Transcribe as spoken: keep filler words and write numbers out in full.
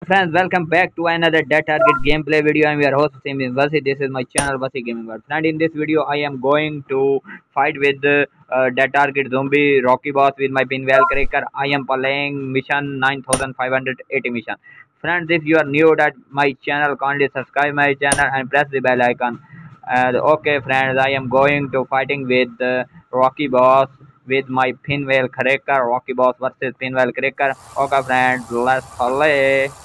Friends, welcome back to another Dead Target gameplay video. I'm your host Waseem Wassi. This is my channel Wassi Gaming World. Friend, in this video, I am going to fight with the uh, Dead Target Zombie Rocky Boss with my Pinwheel Cracker. I am playing mission nine thousand five hundred eighty mission. Friends, if you are new at my channel, kindly subscribe my channel and press the bell icon. And okay, friends, I am going to fighting with uh, Rocky Boss with my Pinwheel Cracker. Rocky Boss versus Pinwheel Cracker. Okay, friends, let's play.